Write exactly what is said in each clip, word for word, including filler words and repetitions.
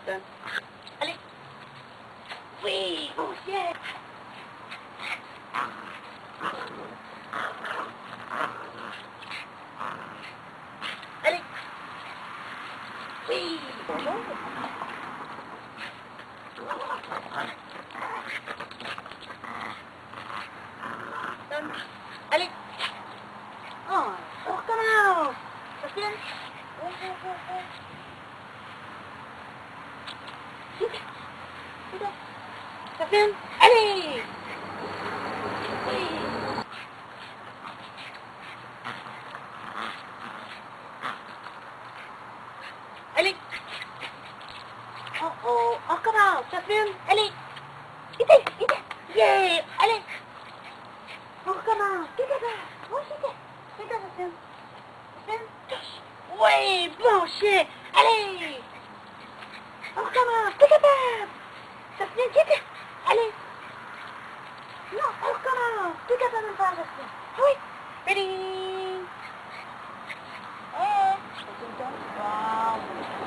Donne. Allez. Oui, bon chien. Allez. Oui, bonjour. Donne. Allez. Oh, on recommence. Ça filme. Oh, oh, oh, oh. Vite. Vite. Ça filme. Allez. Oui. Allez. Oh oh, on recommence. Ça filme. Allez. Vite, vite. Yeah. Allez. On recommence. Vite, vite. Oh, vite. Vite, ça filme. Ça filme. Touche. Oui, bon chien. Allez. On recommence. T'es capable. Ça filme. Vite. Allez. Non, on recommence. T'es capable de le faire, ça filme. Oui. Ready. Oh. Wow.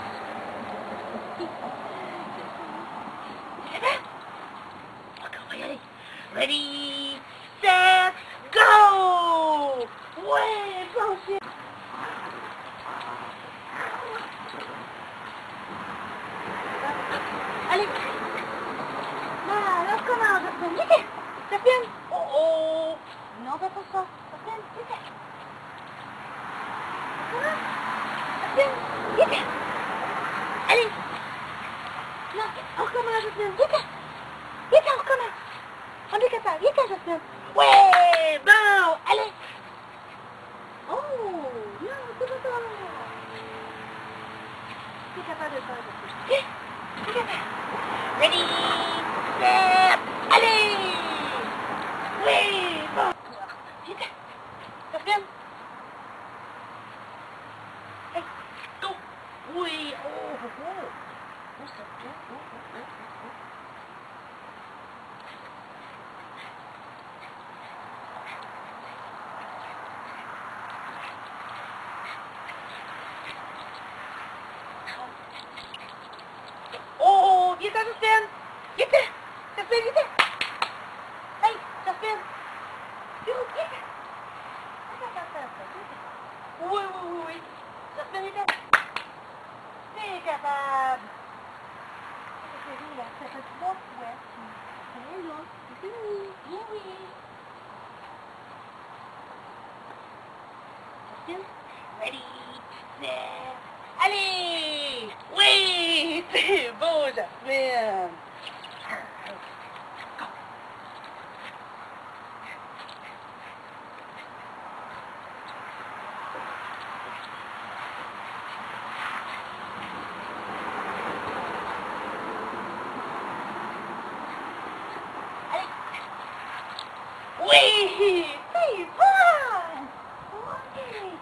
C'est bon? Encore, on va y aller. Ready, set, go! Ouais, bon chien. Allez. Là, on commence, ça filme. Vite. Ça filme. Oh, oh. Non, fais pas ça. Ça filme. Vite. Ça commence. Ça filme. Vite. Allez. Non, on recommence, ça filme. Vite. Vite, on recommence. On est capable. Vite, ça filme. Ouais, bon. Allez. Oh, non, c'est pas ça. Tu es capable de faire, ça filme. Vite. Tu es capable. Ready, set, allez. Oui, bon. Vite. Ça filme. Hey, go. Oui, oh, oh, oh. Oh, ça filme. Oh, oh, oh, oh, oh. Oh, vite, ça filme. Vite. Ça filme, vite. Hey, ça filme. Vite, vite. Oui, oui, oui, oui. Ça filme, vite. T'es capable. C'est là, ça fait trois fois. Allez, là, c'est fini. Oui, oui. Ça filme. Ready, set, allez. Oui, c'est beau, Jasmine. Oui, c'est bon. Oui.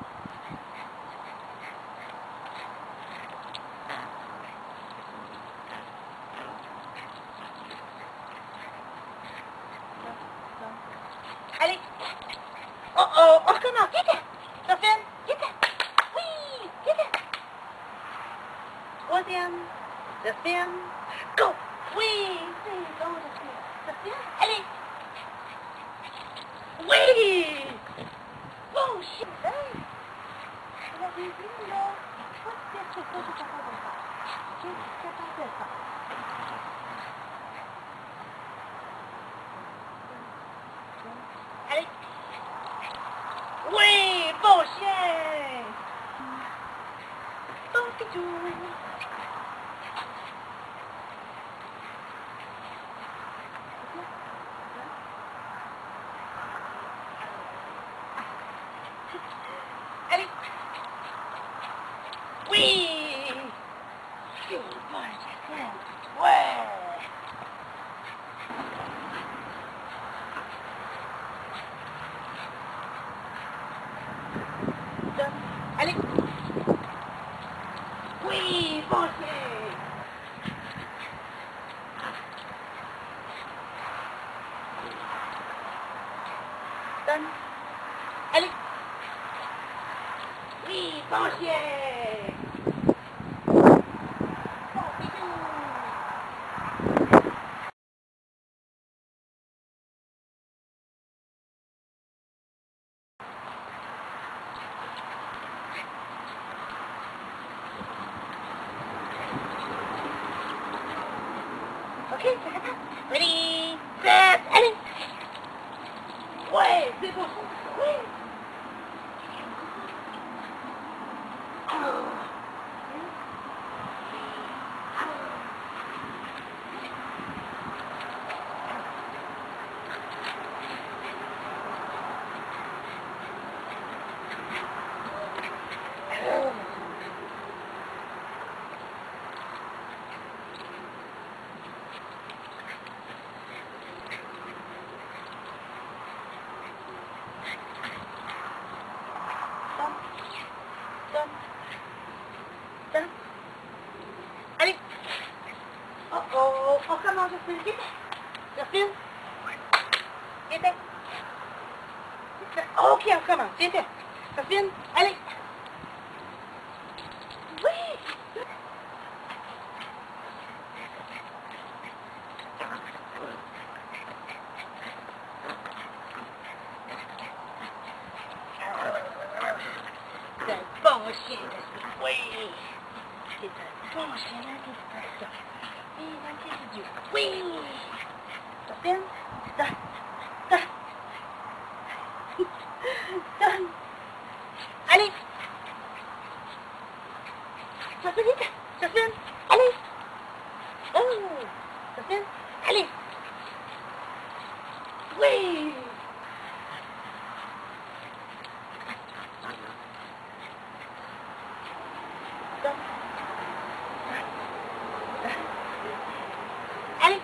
Allez. Oh oh, on recommence. Vite. Ça filme. Vite. Oui, vite. Troisième. Ça filme. Go. Oui, c'est bon, ça filme. Ça filme. Allez. Oui. Bon chien. Hey. Vous avez vu, là. Qu'est-ce que c'est que tu es capable de faire? Qu'est-ce que tu es capable de faire? Allez. Oui, bon chien. Bon pitou. Allez. Oui. C'est bon chien. Ouais. Allez. Oui, bon chien. Donne. Allez. Oui, bon chien. Bon, bisous. OK, ça va. Ready, set, allez. Ouais, c'est bon. Ouais. Donne. Donne. Allez. Oh oh. On commence, Josephine. Vite. Josephine. Vite. Vite. OK, on commence. Vite. Josephine. Allez. Oui. C'est un bon chien, Josephine. Oui. C'est un bon chien, l'anticipation. Oui, l'anticipation. Oui. Josephine. Donne. Donne. Donne. Allez. Josephine, vite. Josephine. Allez. Oh. Josephine. Allez. Oui. Donne. Allez.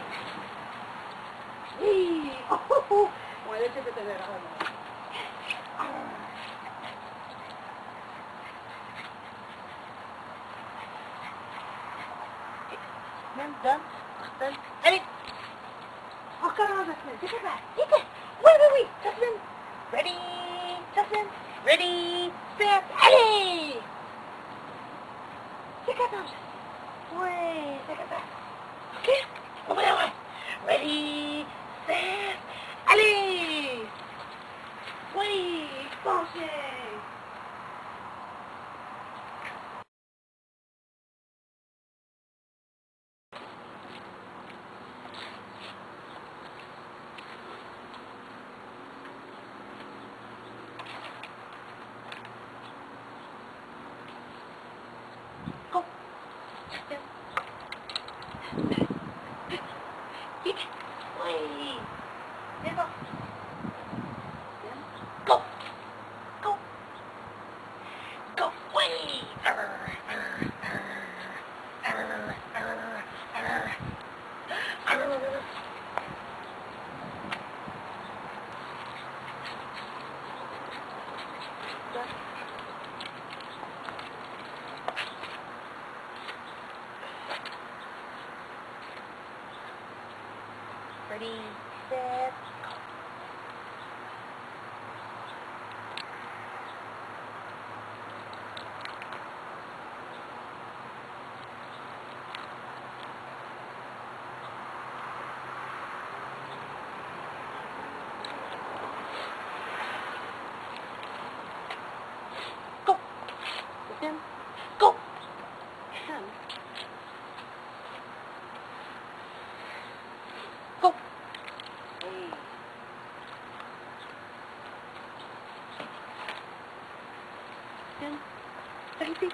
Oui. Oh, oh, oh. Ouais, là, c'est de te le rendre. Même, donne. Donne. Allez. On recommence, Josephine. Vite, vite. Vite. Oui, oui, oui. Josephine. Ready. Josephine. Ready. Set. Allez. C'est capable. Oui, c'est capable. OK? On va la voir. Ready. Set. Allez. Oui. Pensez. Go. Vite. Oui. C'est bon. Go. Go. Go. Oui. Ready, set, go. Again. Go. And go. Hey. Again. Vérifie.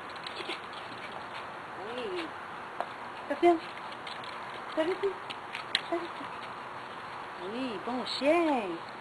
Oui. Again. Vérifie. Vérifie. Oui, bon chien.